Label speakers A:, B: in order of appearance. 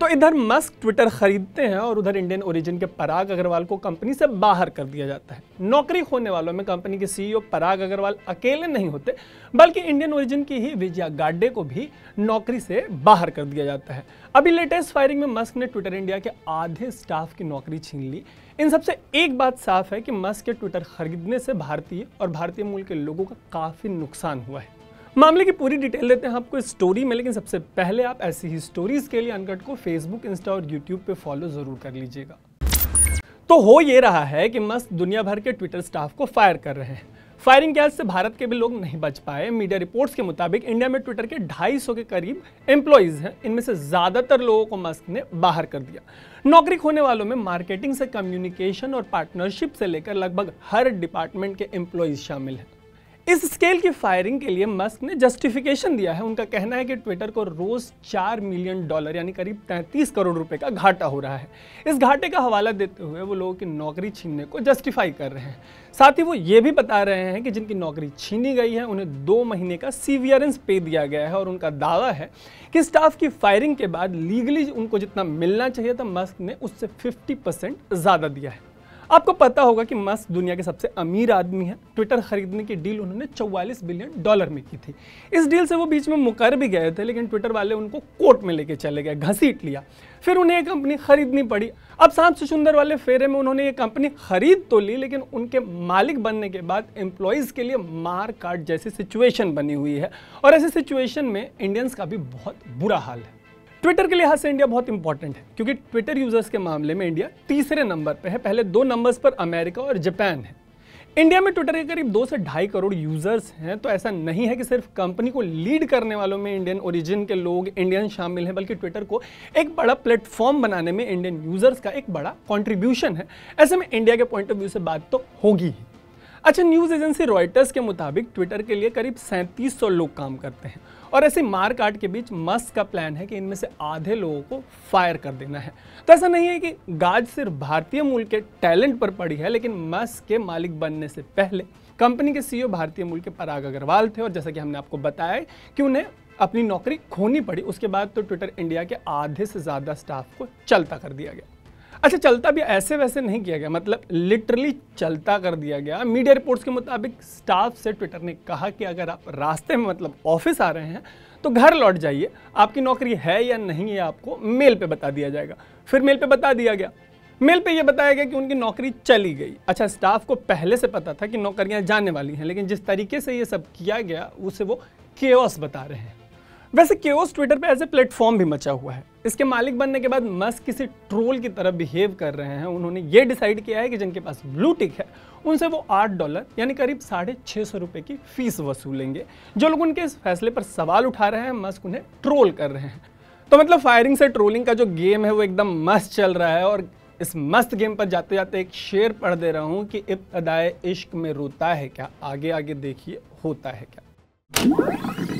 A: तो इधर Musk Twitter खरीदते हैं और उधर इंडियन ओरिजिन के पराग अग्रवाल को कंपनी से बाहर कर दिया जाता है। नौकरी खोने वालों में कंपनी के सीईओ पराग अग्रवाल अकेले नहीं होते, बल्कि इंडियन ओरिजिन की ही विजया गाड्डे को भी नौकरी से बाहर कर दिया जाता है। अभी लेटेस्ट फायरिंग में मस्क ने ट्विटर इंडिया के आधे स्टाफ की नौकरी छीन ली। इन सबसे एक बात साफ है कि मस्क के ट्विटर खरीदने से भारतीय और भारतीय मूल के लोगों का काफी नुकसान हुआ है। मामले की पूरी डिटेल देते हैं आपको इस स्टोरी में, लेकिन सबसे पहले आप ऐसी ही स्टोरीज के लिए अनकट को फेसबुक, इंस्टा और यूट्यूब पे फॉलो जरूर कर लीजिएगा। तो हो ये रहा है कि मस्क दुनिया भर के ट्विटर स्टाफ को फायर कर रहे हैं। फायरिंग के आज से भारत के भी लोग नहीं बच पाए। मीडिया रिपोर्ट्स के मुताबिक इंडिया में ट्विटर के 250 के करीब एम्प्लॉइज हैं। इनमें से ज्यादातर लोगों को मस्क ने बाहर कर दिया। नौकरी खोने वालों में मार्केटिंग से कम्युनिकेशन और पार्टनरशिप से लेकर लगभग हर डिपार्टमेंट के एम्प्लॉइज शामिल हैं। इस स्केल की फायरिंग के लिए मस्क ने जस्टिफिकेशन दिया है। उनका कहना है कि ट्विटर को रोज $4 मिलियन यानी करीब 33 करोड़ रुपए का घाटा हो रहा है। इस घाटे का हवाला देते हुए वो लोगों की नौकरी छीनने को जस्टिफाई कर रहे हैं। साथ ही वो ये भी बता रहे हैं कि जिनकी नौकरी छीनी गई है उन्हें 2 महीने का सीवियरेंस पे दिया गया है और उनका दावा है कि स्टाफ की फायरिंग के बाद लीगली उनको जितना मिलना चाहिए था मस्क ने उससे 50% ज्यादा दिया है। आपको पता होगा कि मस्क दुनिया के सबसे अमीर आदमी है। ट्विटर खरीदने की डील उन्होंने $44 बिलियन में की थी। इस डील से वो बीच में मुकर भी गए थे, लेकिन ट्विटर वाले उनको कोर्ट में लेके चले गए, घसीट लिया। फिर उन्हें ये कंपनी खरीदनी पड़ी। अब सांप सुंदर वाले फेरे में उन्होंने ये कंपनी खरीद तो ली, लेकिन उनके मालिक बनने के बाद एम्प्लॉइज के लिए मार काट जैसी सिचुएशन बनी हुई है और ऐसी सिचुएशन में इंडियंस का भी बहुत बुरा हाल है। ट्विटर के लिहाज से इंडिया बहुत इंपॉर्टेंट है, क्योंकि ट्विटर यूजर्स के मामले में इंडिया तीसरे नंबर पे है। पहले 2 नंबर्स पर अमेरिका और जापान है। इंडिया में ट्विटर के करीब 2 से 2.5 करोड़ यूजर्स हैं। तो ऐसा नहीं है कि सिर्फ कंपनी को लीड करने वालों में इंडियन ओरिजिन के लोग, इंडियन शामिल हैं, बल्कि ट्विटर को एक बड़ा प्लेटफॉर्म बनाने में इंडियन यूजर्स का एक बड़ा कंट्रीब्यूशन है। ऐसे में इंडिया के पॉइंट ऑफ व्यू से बात तो होगी ही। अच्छा, न्यूज़ एजेंसी रॉयटर्स के मुताबिक ट्विटर के लिए करीब 3700 लोग काम करते हैं और ऐसे मार काट के बीच मस्क का प्लान है कि इनमें से आधे लोगों को फायर कर देना है। तो ऐसा नहीं है कि गाज सिर्फ भारतीय मूल के टैलेंट पर पड़ी है, लेकिन मस्क के मालिक बनने से पहले कंपनी के सीईओ भारतीय मूल के पराग अग्रवाल थे और जैसा कि हमने आपको बताया कि उन्हें अपनी नौकरी खोनी पड़ी। उसके बाद तो ट्विटर इंडिया के आधे से ज़्यादा स्टाफ को चलता कर दिया गया। अच्छा, चलता भी ऐसे वैसे नहीं किया गया, मतलब लिटरली चलता कर दिया गया। मीडिया रिपोर्ट्स के मुताबिक स्टाफ से ट्विटर ने कहा कि अगर आप रास्ते में मतलब ऑफिस आ रहे हैं तो घर लौट जाइए, आपकी नौकरी है या नहीं ये आपको मेल पे बता दिया जाएगा। फिर मेल पे बता दिया गया। मेल पे ये बताया गया कि उनकी नौकरी चली गई। अच्छा, स्टाफ को पहले से पता था कि नौकरियां जाने वाली हैं, लेकिन जिस तरीके से ये सब किया गया उसे वो केओस बता रहे हैं। वैसे केओस ट्विटर पे एज ए प्लेटफॉर्म भी मचा हुआ है। इसके मालिक बनने के बाद मस्क किसी ट्रोल की तरह बिहेव कर रहे हैं। उन्होंने ये डिसाइड किया है कि जिनके पास ब्लू टिक है उनसे वो $8 यानी करीब 650 रुपए की फीस वसूलेंगे। जो लोग उनके इस फैसले पर सवाल उठा रहे हैं, मस्क उन्हें ट्रोल कर रहे हैं। तो मतलब फायरिंग से ट्रोलिंग का जो गेम है वो एकदम मस्त चल रहा है। और इस मस्त गेम पर जाते जाते एक शेर पढ़ दे रहा हूँ कि इब्तिदाए इश्क में रोता है क्या, आगे आगे देखिए होता है क्या।